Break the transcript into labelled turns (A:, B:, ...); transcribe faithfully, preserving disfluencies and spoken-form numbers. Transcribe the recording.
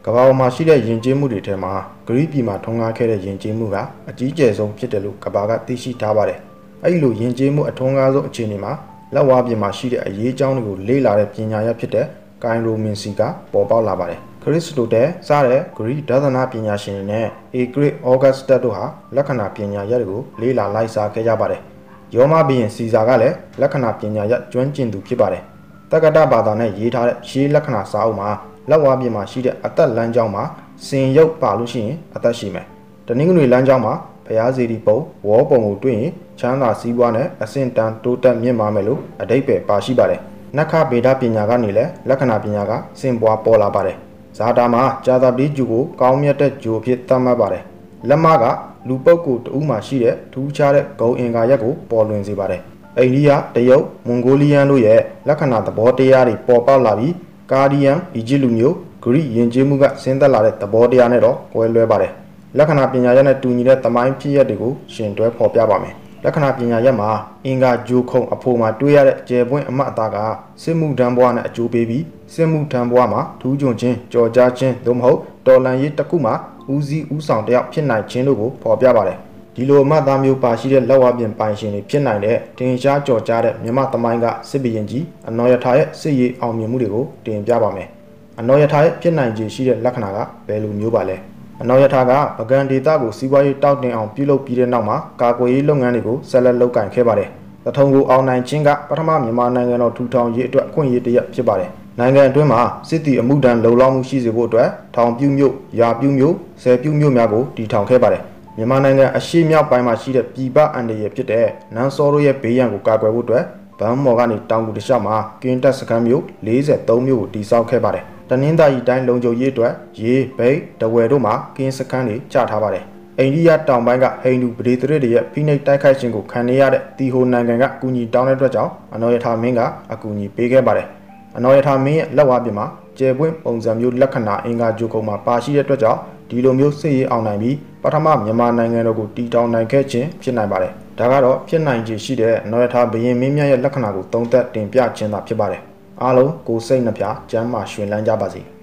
A: ကဘာပေါ်မှာရှိတဲ့ယဉ်ကျေးမှုတွေထဲမှာဂရိပြည်မှာထွန်းကားခဲ့တဲ့ယဉ်ကျေးမှုကအကြီးကျယ်ဆုံးဖြစ်တယ်လို့ကဘာကသိရှိထားပါတယ်။အဲဒီလိုယဉ်ကျေးမှုအထွန်းကားဆုံးအခြေအနေမှာလက်ဝါးပြင်မှာရှိတဲ့အရေးအကြောင်းတွေကိုလေ့လာတဲ့ပညာရပ်ဖြစ်တဲ့ကိုင်ရိုမင်စီကပေါ်ပေါက်လာပါတယ်။ခရစ်တိုတဲစတဲ့ဂရိဒသနာပညာရှင်တွေနဲ့အေဂရစ်ဩဂတ်စတက်တို့ဟာလက္ခဏာပညာရပ်တွေကိုလေ့လာလိုက်စားခဲ့ကြပါတယ်။ယောမဘုရင်စီဇာကလည်းလက္ခဏာပညာရပ်ကျွမ်းကျင်သူဖြစ်ပါတယ်။တက္ကသဘာသာနဲ့ရေးထားတဲ့ရှေးလက္ခဏာစာအုပ်မှာလက်ဝါးပြင်မှာရှိတဲ့အသက်လမ်းကြောင်းမှာစင်ရုပ်ပါလို့ရှိရင်အသက်ရှိမယ်။တနင်္ဂနွေလမ်းကြောင်းမှာဘုရားစေတီပုံဝေါပုံကိုတွေ့ရင်ချမ်းသာစည်းပွားနဲ့အဆင့်တန်းတိုးတက်မြင့်မားမယ်လို့အဓိပ္ပာယ်ပါရှိပါတယ်။နက္ခဗေဒပညာကနေလည်းလက္ခဏာပညာကစင်ပွားပေါ်လာပါတယ်။ဇာတာမှာဂျာတာပတိဂျူကိုကောင်းမြတ်တဲ့ဂျူအဖြစ်သတ်မှတ်ပါတယ်။လက်မကလူပုဂ္ဂိုလ်တဦးမှာရှိတဲ့ထူးခြားတဲ့ဂုဏ်အင်္ဂါရပ်ကိုပေါ်လွင်စေပါတယ်။အိန္ဒိယတရုတ်မွန်ဂိုလီယန်တို့ရဲ့လက္ခဏာသဘောတရားတွေပေါ်ပေါက်လာပြီးကာဒီယန်အီဂျစ်လူမျိုးဂရိယဉ်ကျေးမှုကဆင်းသက်လာတဲ့သဘောတရားနဲ့တော့ကွဲလွဲပါတယ်လက္ခဏာပညာရပ်နဲ့တူညီတဲ့သမိုင်းဖြစ်ရပ်တွေကိုရှင်တွဲဖော်ပြပါမယ်လက္ခဏာပညာရပ်မှာအင်္ဂါဂျိုခုံအဖို့မှာတွေ့ရတဲ့ကျယ်ပွင့်အမတ်အသားကစစ်မှုထမ်းဘဝနဲ့အကျိုးပေးပြီးစစ်မှုထမ်းဘဝမှာထူးချွန်ခြင်းကြော်ကြားခြင်းသို့မဟုတ်တော်လှန်ရေးတစ်ခုမှာဦးစီးဦးဆောင်တယောက်ဖြစ်နိုင်ခြင်းတို့ကိုဖော်ပြပါတယ်ဒီလိုအမတ်သားမျိုးပါရှိတဲ့လက်ဝါးပြင်ပိုင်ရှင်တွေဖြစ်နိုင်တဲ့တင်ရှားကြော်ကြားတဲ့မြမသမိုင်းကစစ်ဘီရင်ကြီးအနော်ရထာရဲ့စစ်ရေးအောင်မြင်မှုတွေကိုတင်ပြပါမယ်အနော်ရထာရဲ့ဖြစ်နိုင်ခြေရှိတဲ့လက္ခဏာကဘယ်လိုမျိုးပါလဲအနော်ရထာကပကံဒေတာကိုစီးပွားရေးတောက်တင်အောင်ပြုလုပ်ပြီးတဲ့နောက်မှာကာကွယ်ရေးလုပ်ငန်းတွေကိုဆက်လက်လုပ်ကိုင်ခဲ့ပါတယ်။တထုံကိုအောင်နိုင်ခြင်းကပထမမြန်မာနိုင်ငံတော်ထူထောင်ရေးအတွက်အခွင့်အရေးတစ်ရပ်ဖြစ်ပါတယ်။နိုင်ငံအတွင်းမှာစစ်တီအမှုတန်းလုံလောက်မှုရှိစေဖို့အတွက်ထောင်ပြုမြို့၊ရာပြုမြို့၊ဆယ်ပြုမြို့များကိုတည်ထောင်ခဲ့ပါတယ်။မြန်မာနိုင်ငံအရှေ့မြောက်ပိုင်းမှာရှိတဲ့ပြည်ပအန်ဒရယ်ဖြစ်တဲ့နန်းစောတို့ရဲ့ဘေးရန်ကိုကာကွယ်ဖို့အတွက်ဗန်းမော်ကနေတောင်ကူတစ်လျှောက်မှာကင်းတက်စခန်းမြို့၄၃မြို့ကိုတည်ဆောက်ခဲ့ပါတယ်။တနင်္သာရီတိုင်းလုံခြုံရေးအတွက်ရေဘိတ်တဝယ်တို့မှာကင်းစခန်းတွေချထားပါတယ်။အိန္ဒိယတောင်ပိုင်းကဟိန္ဒူပဒေသရတွေရဲ့ဖိနှိပ်တိုက်ခိုက်ခြင်းကိုခံနေရတဲ့တီဟိုနိုင်ငံကအကူအညီတောင်းတဲ့အတွက်ကြောင့်အနော်ရထာမင်းကအကူအညီပေးခဲ့ပါတယ်။အနော်ရထာမင်းရဲ့လက်ဝါးပြင်မှာကျယ်ပွင့်ပုံစံမျိုးလက္ခဏာအင်္ဂါဂျိုကုံမှာပါရှိတဲ့အတွက်ကြောင့်ဒီလိုမျိုးစစ်ရေးအောင်နိုင်ပြီးပထမမြန်မာနိုင်ငံတော်ကိုတည်ထောင်နိုင်ခဲ့ခြင်းဖြစ်နိုင်ပါတယ်။ဒါကတော့ဖြစ်နိုင်ခြေရှိတဲ့အနော်ရထာဘုရင်မင်းမြတ်ရဲ့လက္ခဏာကိုသုံးသပ်တင်ပြခြင်းသာဖြစ်ပါတယ်။အားလုံးကိုယ်စိတ်နှပြကျမ်းမာရွှင်လန်းကြပါစေ။